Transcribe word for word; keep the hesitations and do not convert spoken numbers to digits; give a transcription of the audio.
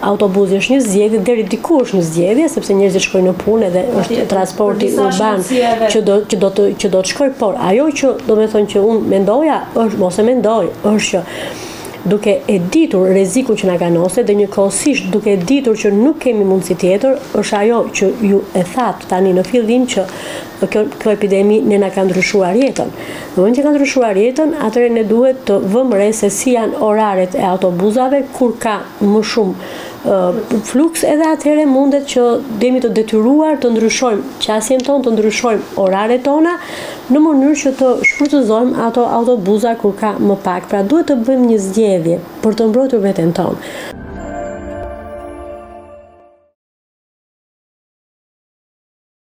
autobusi është një zgjedhje, deri diku është një zgjedhje, sepse njerëzit shkojnë në punë dhe është transporti urban që do që do të që do të shkojë, por ajo që do të thonë që unë mendoja është, mos e mendoj, është që duke e ditur rrezikun që na ka nosur dhe njëkohësisht duke e ditur që nuk kemi mundësi tjetër, është ajo që ju e thatë tani në fillim që kjo, kjo epidemi ne na ka ndryshuar jetën. Në moment që ka ndryshuar jetën, atëherë ne duhet të vëmë re se si janë oraret e autobusave, kur ka më shumë uh, fluks, edhe atëherë mundet që jemi të detyruar të ndryshojmë qasjen tonë, të ndryshojmë oraret tona në mënyrë që të shfrytëzojmë ato autobusa kur ka më pak. Pra duhet të bëjmë një zgjedhje për të mbrojtur veten tonë.